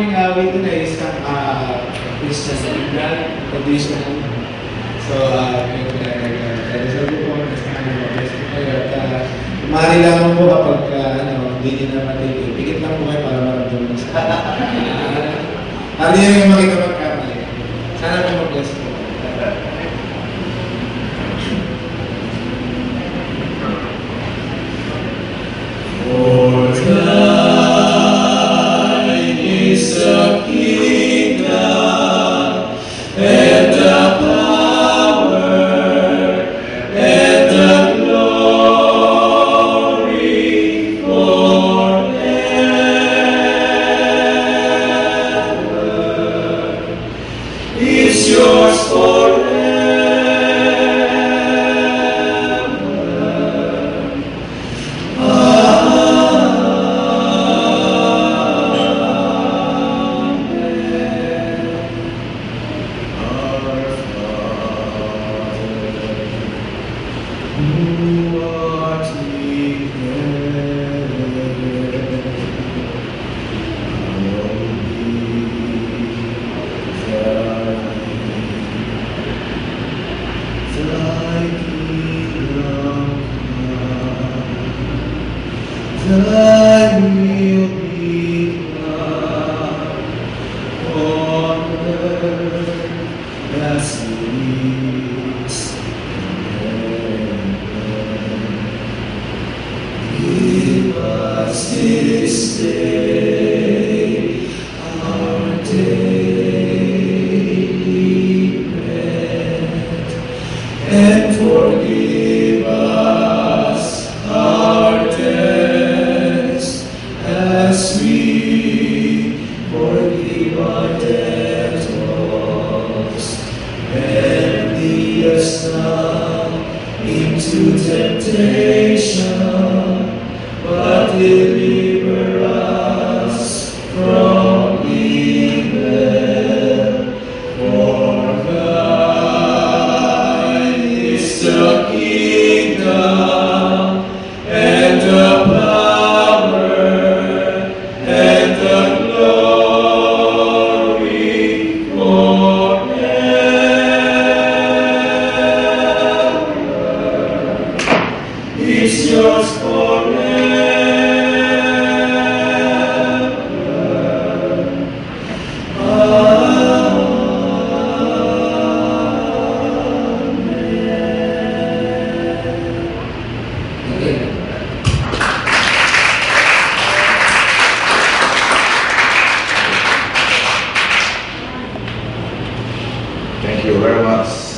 naming awit dun ay isang Christian na Biglan, traditional. So, sabi po ako na sa kanya mag-bless po kayo. At umari lang po kapag hindi nyo na matigil. Pikit lang po kayo para maramdaman sa hindi nyo yung makita magkamali. Sana po mag-bless po. For thine is the kingdom and the power and the glory forever. It's yours forever. Thy will be done on earth as it is in heaven. Give us this day our daily bread, and forgive us our debts as we forgive our debtors. And lead us not into temptation, but deliver us from evil. For thine is the kingdom and the power and the glory forever. It's yours forever. Thank you very much.